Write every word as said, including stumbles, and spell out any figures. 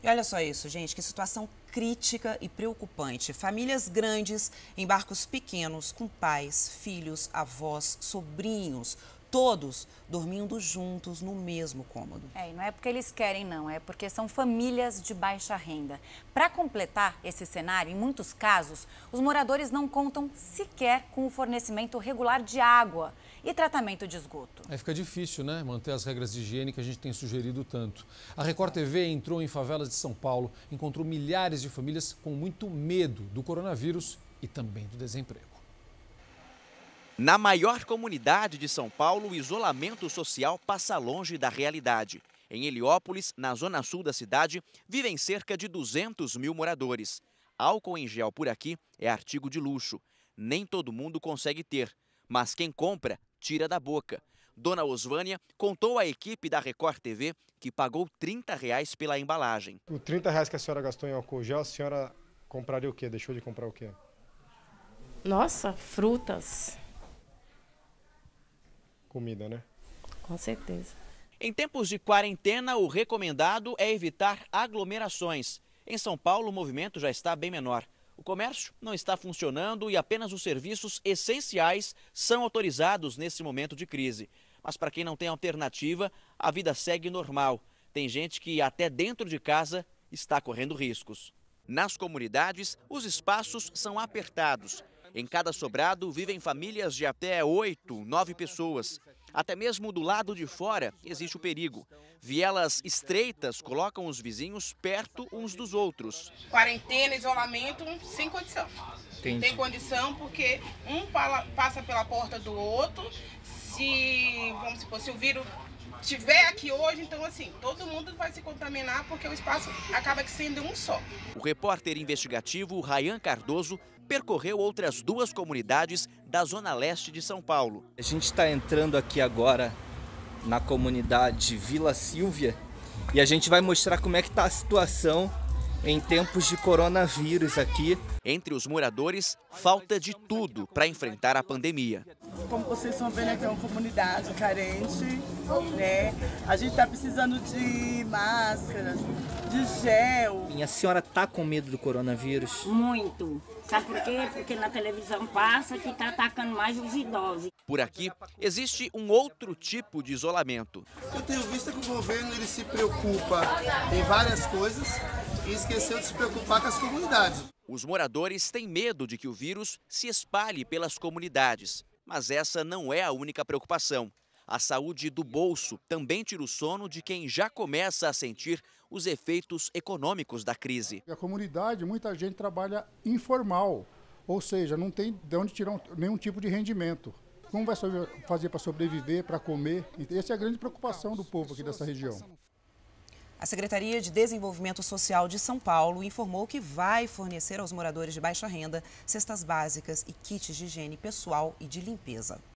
E olha só isso, gente, que situação crítica e preocupante. Famílias grandes em barcos pequenos, com pais, filhos, avós, sobrinhos, todos dormindo juntos no mesmo cômodo. É, e não é porque eles querem, não, é porque são famílias de baixa renda. Para completar esse cenário, em muitos casos, os moradores não contam sequer com o fornecimento regular de água e tratamento de esgoto. Aí fica difícil, né, manter as regras de higiene que a gente tem sugerido tanto. A Record T V entrou em favelas de São Paulo, encontrou milhares de famílias com muito medo do coronavírus e também do desemprego. Na maior comunidade de São Paulo, o isolamento social passa longe da realidade. Em Heliópolis, na zona sul da cidade, vivem cerca de duzentos mil moradores. Álcool em gel por aqui é artigo de luxo. Nem todo mundo consegue ter, mas quem compra, tira da boca. Dona Osvânia contou à equipe da Record T V que pagou trinta reais pela embalagem. O trinta reais que a senhora gastou em álcool gel, a senhora compraria o quê? Deixou de comprar o quê? Nossa, frutas. Comida, né? Com certeza. Em tempos de quarentena, o recomendado é evitar aglomerações. Em São Paulo, o movimento já está bem menor. O comércio não está funcionando e apenas os serviços essenciais são autorizados nesse momento de crise. Mas para quem não tem alternativa, a vida segue normal. Tem gente que até dentro de casa está correndo riscos. Nas comunidades, os espaços são apertados. Em cada sobrado vivem famílias de até oito, nove pessoas. Até mesmo do lado de fora existe o perigo. Vielas estreitas colocam os vizinhos perto uns dos outros. Quarentena, isolamento, sem condição. Entendi. Tem condição porque um passa pela porta do outro. Se, vamos supor, se o vírus estiver aqui hoje, então assim, todo mundo vai se contaminar porque o espaço acaba sendo um só. O repórter investigativo Rayan Cardoso percorreu outras duas comunidades da zona leste de São Paulo. A gente está entrando aqui agora na comunidade Vila Sílvia e a gente vai mostrar como é que está a situação em tempos de coronavírus aqui. Entre os moradores, falta de tudo para enfrentar a pandemia. Como vocês estão vendo, aqui é uma comunidade carente, né? A gente está precisando de máscaras, de gel. E a senhora está com medo do coronavírus? Muito. Sabe por quê? Porque na televisão passa que está atacando mais os idosos. Por aqui, existe um outro tipo de isolamento. Eu tenho visto que o governo ele se preocupa em várias coisas e esqueceu de se preocupar com as comunidades. Os moradores têm medo de que o vírus se espalhe pelas comunidades. Mas essa não é a única preocupação. A saúde do bolso também tira o sono de quem já começa a sentir os efeitos econômicos da crise. A comunidade, muita gente trabalha informal, ou seja, não tem de onde tirar nenhum tipo de rendimento. Como vai fazer para sobreviver, para comer? Essa é a grande preocupação do povo aqui dessa região. A Secretaria de Desenvolvimento Social de São Paulo informou que vai fornecer aos moradores de baixa renda cestas básicas e kits de higiene pessoal e de limpeza.